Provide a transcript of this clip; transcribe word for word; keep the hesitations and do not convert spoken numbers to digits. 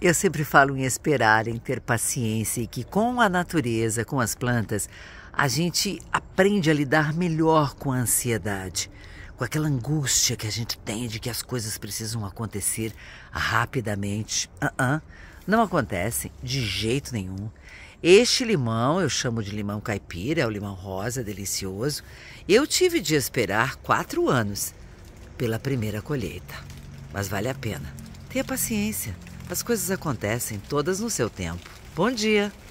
Eu sempre falo em esperar, em ter paciência e que com a natureza, com as plantas, a gente aprende a lidar melhor com a ansiedade, com aquela angústia que a gente tem de que as coisas precisam acontecer rapidamente. Uh-uh, não acontece de jeito nenhum. Este limão, eu chamo de limão caipira, é o limão rosa, delicioso. Eu tive de esperar quatro anos pela primeira colheita. Mas vale a pena. Tenha paciência. As coisas acontecem todas no seu tempo. Bom dia!